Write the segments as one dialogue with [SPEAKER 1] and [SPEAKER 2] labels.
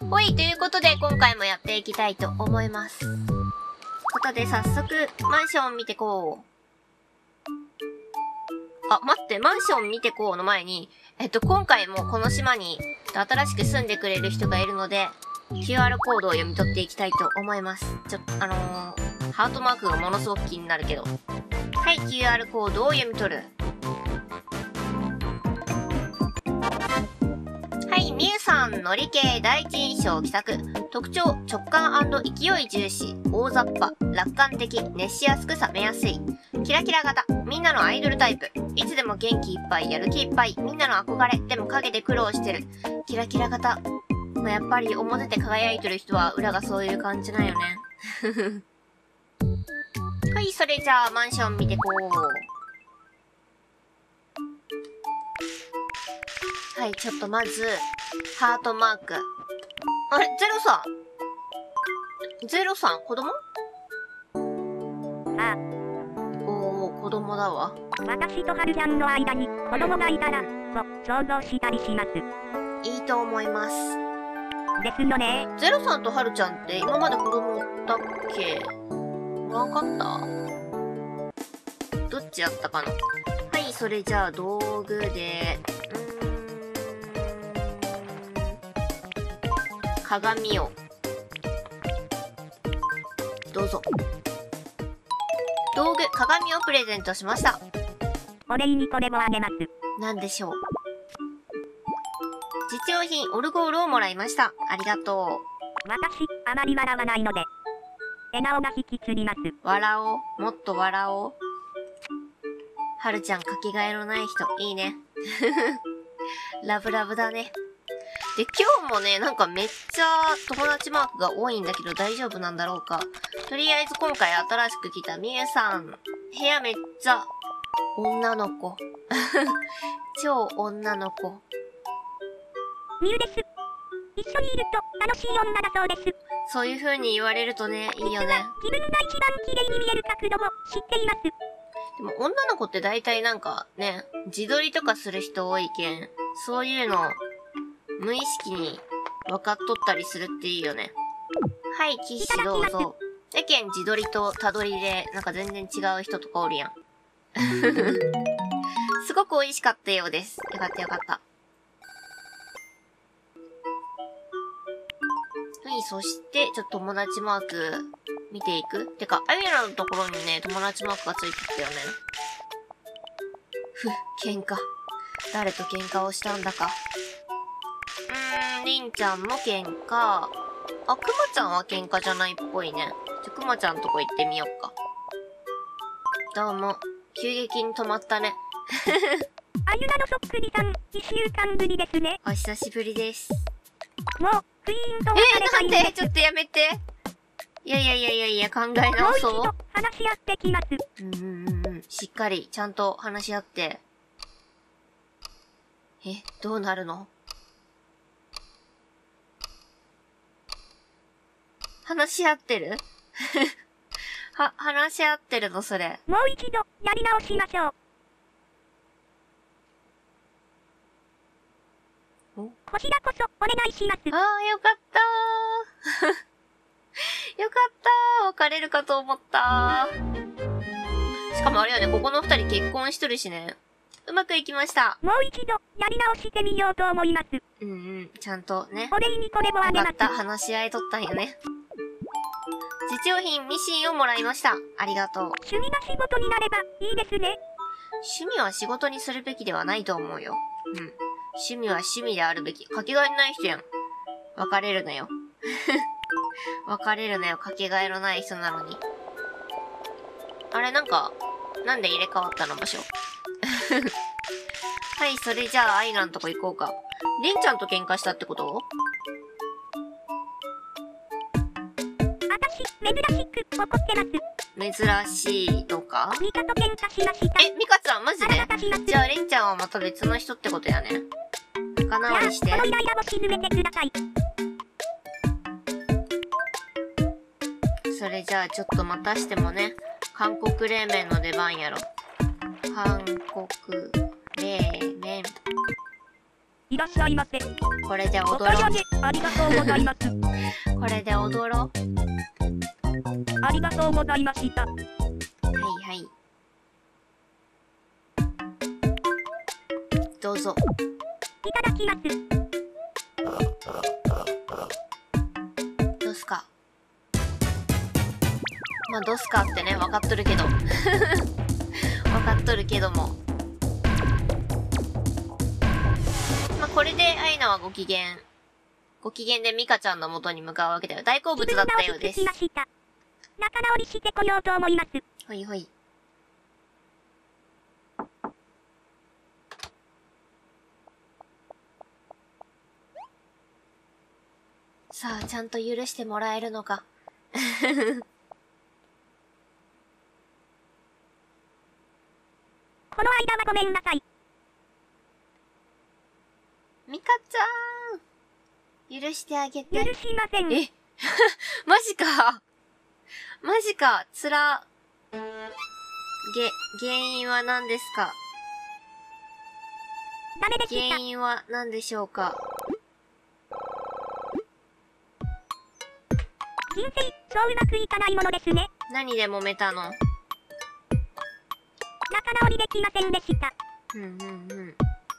[SPEAKER 1] ほい、ということで今回もやっていきたいと思います。ことで早速、マンション見てこう。あ、待って、マンション見てこうの前に、今回もこの島に新しく住んでくれる人がいるので、QR コードを読み取っていきたいと思います。ハートマークがものすごく気になるけど。はい、QR コードを読み取る。はい、みゆさん、ノリ系、第一印象、気さく。特徴、直感&勢い重視、大雑把、楽観的、熱しやすく冷めやすい。キラキラ型、みんなのアイドルタイプ。いつでも元気いっぱい、やる気いっぱい、みんなの憧れ、でも陰で苦労してる。キラキラ型。まあ、やっぱり表で輝いてる人は裏がそういう感じなんよね。はい、それじゃあマンション見てこう。はい、ちょっとまず、ハートマーク。あれ、ゼロさん、子供？
[SPEAKER 2] ああ。
[SPEAKER 1] おー、子供だわ。
[SPEAKER 2] 私とはるちゃんの間に子供がいたら、と想像したりします。
[SPEAKER 1] いいと思います。
[SPEAKER 2] ですよね。
[SPEAKER 1] ゼロさんとはるちゃんって今まで子供だっけ？わかった？どっちやったかな？はい、それじゃあ道具で、鏡を。どうぞ。道具、鏡をプレゼントしました。
[SPEAKER 2] お礼にこれもあげます。
[SPEAKER 1] なんでしょう。実用品、オルゴールをもらいました。ありがとう。
[SPEAKER 2] 私、あまり笑わないので、笑顔が引きつります。
[SPEAKER 1] 笑おう。もっと笑おう。はるちゃん、かけがえのない人、いいね。ラブラブだね。で、今日もね、なんかめっちゃ友達マークが多いんだけど大丈夫なんだろうか。とりあえず今回新しく来たみゆさん。部屋めっちゃ女の子。超女の子。
[SPEAKER 2] みゆです。一緒にいると楽しい女だそうです。
[SPEAKER 1] そういう風に言われるとね、いいよね。
[SPEAKER 2] 自分が一番綺麗に見える角度も知っています。
[SPEAKER 1] でも女の子って大体なんかね、自撮りとかする人多いけん、そういうの無意識に分かっとったりするっていいよね。はい、キッシーどうぞ。やけん自撮りと他撮りでなんか全然違う人とかおるやん。すごく美味しかったようです。よかったよかった。はい、そして、ちょっと友達マーク見ていく？てか、アミラのところにね、友達マークがついてきたよね。喧嘩。誰と喧嘩をしたんだか。りんちゃんも喧嘩。あ、くまちゃんは喧嘩じゃないっぽいね。じゃ、くまちゃんとこ行ってみよっか。どうも。急激に止まったね。
[SPEAKER 2] あゆなのそっくりさん、1週間ぶりですね。
[SPEAKER 1] お久しぶりです。
[SPEAKER 2] もう、クイーンと別れたいんで。
[SPEAKER 1] なんでちょっとやめて。いや、考え直そう。
[SPEAKER 2] もう一度話し合ってきます。
[SPEAKER 1] しっかり、ちゃんと話し合って。どうなるの？話し合ってる？話し合ってるのそれ。
[SPEAKER 2] もう一度、やり直しましょう。こちらこそ、お願いします。
[SPEAKER 1] ああ、よかったー。よかったー。別れるかと思ったー。しかもあれやね、ここの二人結婚しとるしね。うまくいきました。
[SPEAKER 2] もう一度、やり直してみようと思います。
[SPEAKER 1] ちゃんとね。
[SPEAKER 2] お礼にこれもあげます。
[SPEAKER 1] よかった、話し合いとったんよね。実用品ミシンをもらいました。ありがとう。
[SPEAKER 2] 趣味が仕事になればいいですね。
[SPEAKER 1] 趣味は仕事にするべきではないと思うよ。趣味は趣味であるべき。かけがえのない人やん。別れるなよ。別れるなよ、かけがえのない人なのに。あれ、なんで入れ替わったの場所。はい、それじゃあ、アイラのとこ行こうか。りんちゃんと喧嘩したってこと？
[SPEAKER 2] 私、珍しく怒ってます。
[SPEAKER 1] 珍しいのか？
[SPEAKER 2] ミカと喧嘩しました。
[SPEAKER 1] ミカちゃん、マジで？じゃあ、りんちゃんはまた別の人ってことやね。仲直りして。
[SPEAKER 2] このイライラを沈めてください。
[SPEAKER 1] それじゃあ、ちょっとまたしてもね、韓国冷麺の出番やろ。韓国冷麺。
[SPEAKER 2] いらっしゃいませ。
[SPEAKER 1] これで踊ろ
[SPEAKER 2] お買い上げありがとうございます。
[SPEAKER 1] う。これで踊ろう。
[SPEAKER 2] ありがとうございました。
[SPEAKER 1] はいはい。どうぞ。
[SPEAKER 2] いただきます。
[SPEAKER 1] どうすか。まあどうすかってね、分かっとるけど。分かっとるけども。まあこれでアイナはご機嫌。ご機嫌でミカちゃんの元に向かうわけだよ。大好物だったようです。
[SPEAKER 2] 自分が落ち着きました。仲直りしてこようと思います。
[SPEAKER 1] ほいほい。さあ、ちゃんと許してもらえるのか。
[SPEAKER 2] この間はごめんなさい。
[SPEAKER 1] ミカちゃん、許してあげて。
[SPEAKER 2] 許しません。
[SPEAKER 1] えマジか。マジか。原因は何ですか？
[SPEAKER 2] ダメでした。
[SPEAKER 1] 原因は何でしょうか？
[SPEAKER 2] 人生、そううまくいかないものですね。
[SPEAKER 1] 何で揉めたの？
[SPEAKER 2] 仲直りできませんでした。
[SPEAKER 1] うんうんうん。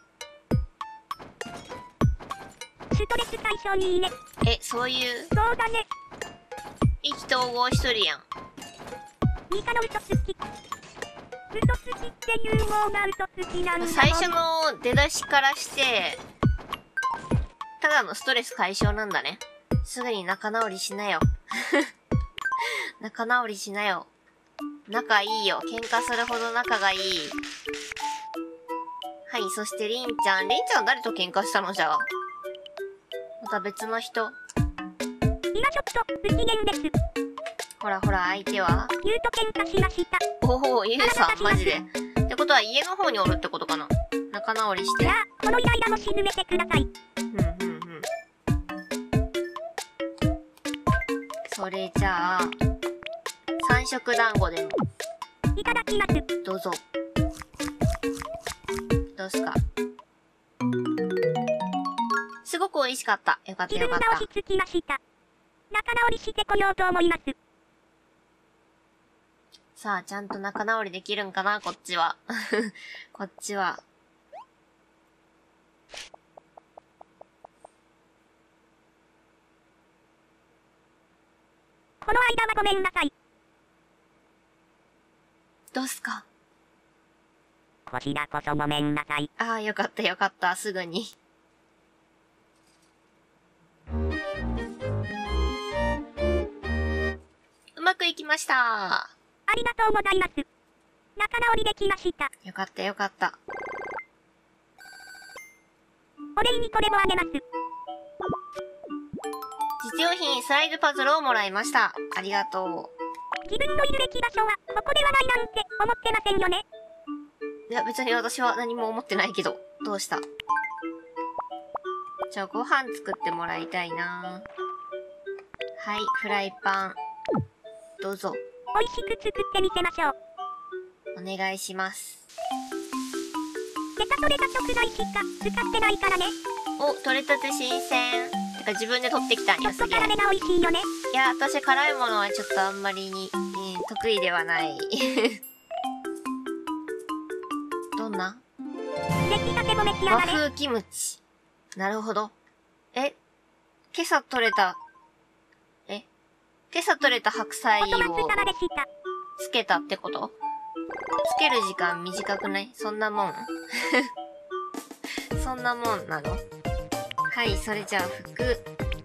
[SPEAKER 2] ストレス解消にいいね。
[SPEAKER 1] え、そういう
[SPEAKER 2] そうだね。
[SPEAKER 1] 意気投合しとるやん。
[SPEAKER 2] ミカの嘘つき。嘘つきっていう方が嘘つきなんだもん。
[SPEAKER 1] 最初の出だしからして、ただのストレス解消なんだね。すぐに仲直りしなよ。仲直りしなよ。仲いいよ。喧嘩するほど仲がいい。はい、そしてりんちゃん。りんちゃん誰と喧嘩したのじゃあ。また別の人。
[SPEAKER 2] 今ちょっと不機嫌です。
[SPEAKER 1] ほらほら、相手は
[SPEAKER 2] ゆうと喧嘩しました。
[SPEAKER 1] おお、ゆうさん、マジで。ってことは家の方におるってことかな。仲直りして。
[SPEAKER 2] じゃあ、このイライラも沈めてください。
[SPEAKER 1] それじゃあ、三色団子でも。
[SPEAKER 2] いただきます。
[SPEAKER 1] どうぞ。どうすか。すごく美味しかった。よかった
[SPEAKER 2] 自
[SPEAKER 1] よかった
[SPEAKER 2] 分が落。ち着きました。仲直りしてこようと思います。
[SPEAKER 1] さあ、ちゃんと仲直りできるんかな、こっちは。こっちは。
[SPEAKER 2] この間はごめんなさい。
[SPEAKER 1] どうすか。
[SPEAKER 2] こちらこそごめんなさい。
[SPEAKER 1] ああ、よかったよかった、すぐに。うまくいきました。
[SPEAKER 2] ありがとうございます。仲直りできました。
[SPEAKER 1] よかったよかった。
[SPEAKER 2] お礼にこれもあげます。
[SPEAKER 1] 実用品スライドパズルをもらいました。ありがと
[SPEAKER 2] 自分のいるべき場所はここではないなんて思ってませんよね。
[SPEAKER 1] う。いや、別に私は何も思ってないけど。どうした？じゃあご飯作ってもらいたいな。はい、フライパン。どうぞ。
[SPEAKER 2] 美味しく作ってみせましょう。
[SPEAKER 1] お願いします。
[SPEAKER 2] 出た取れた食材しか使ってないからね。
[SPEAKER 1] お、取れたて新鮮。てか自分で取ってきたんや、
[SPEAKER 2] ちょっと
[SPEAKER 1] すげえ。
[SPEAKER 2] 辛めが美味しいよね。
[SPEAKER 1] いや、私辛いものはちょっとあんまりに、得意ではない。どんな？
[SPEAKER 2] 出来たてもめき上
[SPEAKER 1] 和
[SPEAKER 2] がれ。
[SPEAKER 1] 風キムチ。なるほど。今朝取れた白菜を
[SPEAKER 2] お粗末様でした。
[SPEAKER 1] つけたってこと？つける時間短くない？そんなもんそんなもんなの？はい、それじゃあ服。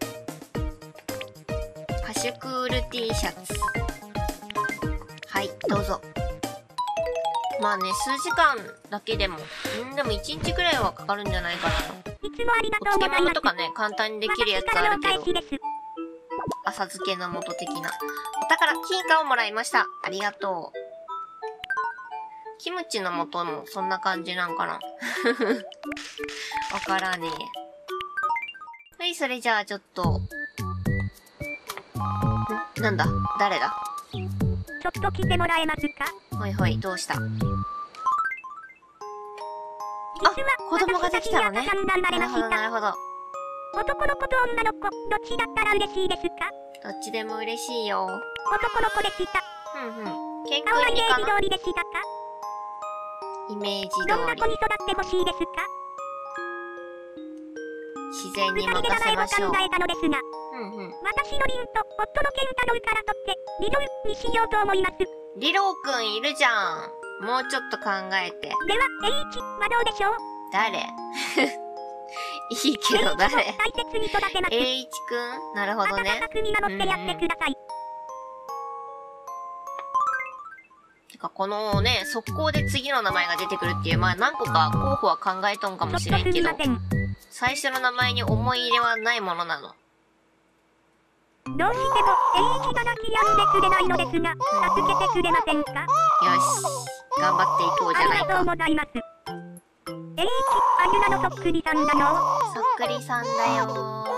[SPEAKER 1] カシュクール T シャツ。はい、どうぞ。まあね、数時間だけでも、でも1日くらいはかかるんじゃないかな。
[SPEAKER 2] いつもありが
[SPEAKER 1] お
[SPEAKER 2] とうございます。
[SPEAKER 1] 漬物とかね、簡単にできるやつあるけど
[SPEAKER 2] 私からのお返し、です。
[SPEAKER 1] 浅漬けの素的な。お宝、金貨をもらいました。ありがとう。キムチの素もそんな感じなんかなわからねえ。はい、それじゃあちょっと。なんだ？誰だ？
[SPEAKER 2] ちょっと来てもらえますか？
[SPEAKER 1] ほいほい、どうした？
[SPEAKER 2] 実
[SPEAKER 1] 子供ができたのね。なるほどなるほど。
[SPEAKER 2] 男の子と女の子、どっちだったら嬉しいですか？
[SPEAKER 1] どっちでも嬉しいよ。
[SPEAKER 2] 男の子でした。
[SPEAKER 1] ケン
[SPEAKER 2] 顔はイメ
[SPEAKER 1] 君にかな。
[SPEAKER 2] ージ通りでしたか？
[SPEAKER 1] イメージ通
[SPEAKER 2] どんな子
[SPEAKER 1] り。
[SPEAKER 2] に育ってほしいですか？
[SPEAKER 1] 自然に
[SPEAKER 2] 二人で名前を
[SPEAKER 1] 任せましょう。
[SPEAKER 2] 考えたのですが、私のリンと夫のケンタロウから取って、リドルにしようと思います。で
[SPEAKER 1] リローくんいるじゃん。もうちょっと考えて。
[SPEAKER 2] は、H はどうでしょう？
[SPEAKER 1] 誰いいけど誰？
[SPEAKER 2] 大切に育てます。
[SPEAKER 1] 栄一くん？なるほどね
[SPEAKER 2] 温。かく見守ってやってください。
[SPEAKER 1] てかこのね、速攻で次の名前が出てくるっていう、まあ何個か候補は考えとんかもしれんけど、最初の名前に思い入れはないものなの。
[SPEAKER 2] どうしても H が泣き止んでくれないのですが、助けてくれませんか？
[SPEAKER 1] よし、頑張っていこうじゃない
[SPEAKER 2] ありがとう
[SPEAKER 1] か。
[SPEAKER 2] ございます。H、あゆなのそっくりさんだよ。
[SPEAKER 1] そっくりさんだよ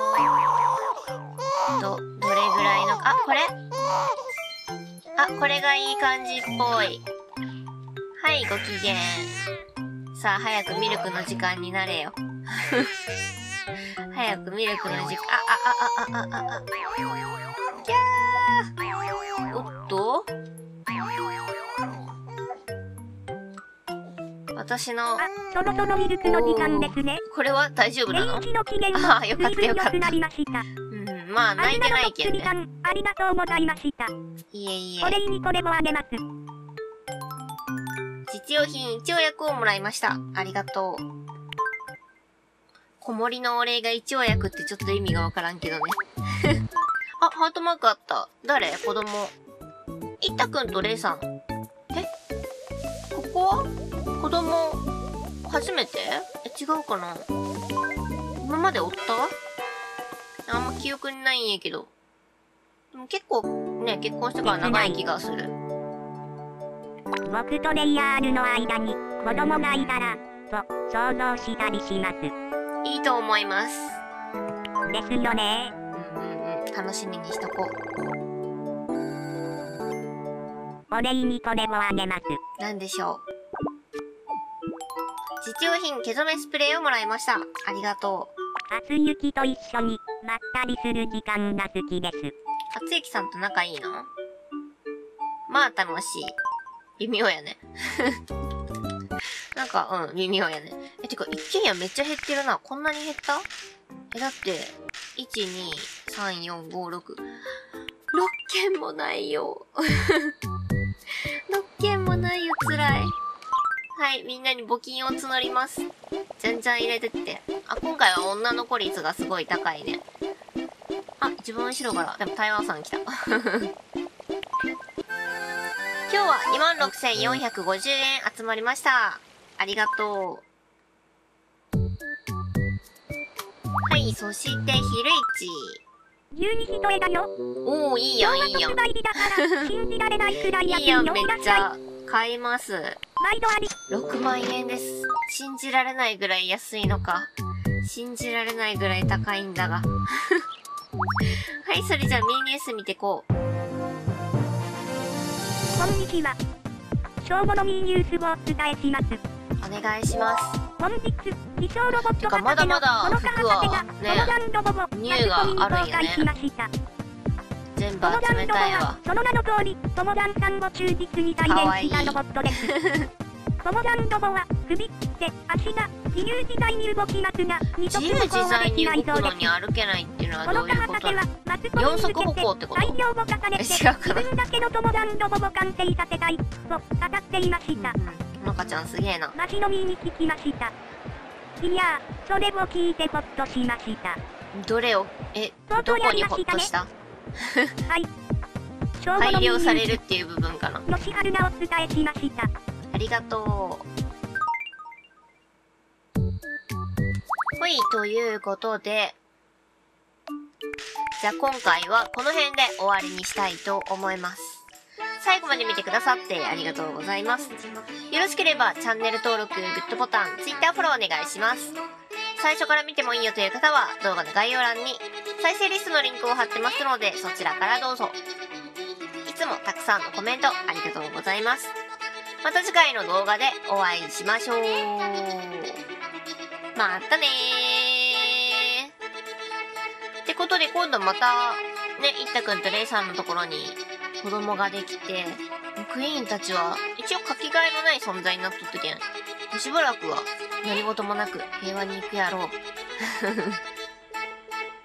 [SPEAKER 1] どれぐらいの、あ、これこれがいい感じっぽい。はい、ご機嫌。さあ、早くミルクの時間になれよ。早くミルクの時間、キャー。おっと私の、
[SPEAKER 2] そろそろミルクの時間ですね。
[SPEAKER 1] これは大丈夫なの？
[SPEAKER 2] H の機嫌も
[SPEAKER 1] あ、よかったよかった。
[SPEAKER 2] 随分良くなりました。
[SPEAKER 1] まあ、泣いてないけどね。
[SPEAKER 2] ありがとうございました。
[SPEAKER 1] いえいえ
[SPEAKER 2] お。礼にこれもあげます。
[SPEAKER 1] 実用品一応薬をもらいました。ありがとう。子守のお礼が一応薬ってちょっと意味がわからんけどね。あ、ハートマークあった。誰？子供。いったくんとレイさん。ここは子供、初めて？違うかな？今までおった？あんま記憶にないんやけど。でも結構ね、結婚してから長い気がする。
[SPEAKER 2] 僕とレイヤールの間に子供がいたら、と想像したりします。
[SPEAKER 1] いいと思います。
[SPEAKER 2] ですよね。
[SPEAKER 1] 楽しみにしとこう。
[SPEAKER 2] お礼にこれもあげます。
[SPEAKER 1] なんでしょう。実用品毛染めスプレーをもらいました。ありがとう。
[SPEAKER 2] 初雪と一緒にまったりする時間が好きです。
[SPEAKER 1] 初雪さんと仲いいの？まあ楽しい。微妙やね。なんか、微妙やね。てか、一軒家めっちゃ減ってるな。こんなに減った？だって、1、2、3、4、5、6。6軒もないよ。6軒もないよ、辛い。はい、みんなに募金を募ります。じゃんじゃん入れてって。今回は女の子率がすごい高いね。一番後ろから。でも台湾さん来た。今日は 26,450 円集まりました。ありがとう。はい、そして、昼
[SPEAKER 2] 12一重だよ。
[SPEAKER 1] おー、いいやん、いいやん。
[SPEAKER 2] 信じられないくらい安
[SPEAKER 1] いいやん、
[SPEAKER 2] いよ。
[SPEAKER 1] めっちゃ。買います。
[SPEAKER 2] 毎度あり。
[SPEAKER 1] 6万円です。信じられないぐらい安いのか。信じられないぐらい高いんだが。はい、それじゃあミニニュース見てこう。
[SPEAKER 2] こんにちは。正午のミニニュースをお伝えします。
[SPEAKER 1] お願いします。
[SPEAKER 2] 本日、自称ロボット
[SPEAKER 1] まだまだ服はね、ニューがあるんやね。全部集めたいわ。
[SPEAKER 2] その名の通り、トモダンさんを忠実に再現したロボットです。トモダンロボは、首、手、足が自由自在に動きますが、二足歩行はできないそうです。自由自在に動くのに歩けないっていうのはどういうこと？四足歩行ってこと？違うかな。 自分だけのトモダンロボを完成させたい、と語っていました。
[SPEAKER 1] のかちゃんすげえな。
[SPEAKER 2] 街飲みに聞きました。いやー、それを聞いてホッとしました。
[SPEAKER 1] どれを、どこにホッとした？
[SPEAKER 2] はい。
[SPEAKER 1] 改良されるっていう部分かな。
[SPEAKER 2] 吉春がお伝えしました。
[SPEAKER 1] ありがとう。ほい、ということで、じゃあ今回はこの辺で終わりにしたいと思います。最後まで見てくださってありがとうございます。よろしければチャンネル登録、グッドボタン、Twitter フォローお願いします。最初から見てもいいよという方は動画の概要欄に再生リストのリンクを貼ってますのでそちらからどうぞ。いつもたくさんのコメントありがとうございます。また次回の動画でお会いしましょう。 またねー。ってことで今度また、ね、いったくんとレイさんのところに子供ができて、クイーンたちは一応かけがえのない存在になっとったけん、しばらくは何事もなく平和に行くやろう。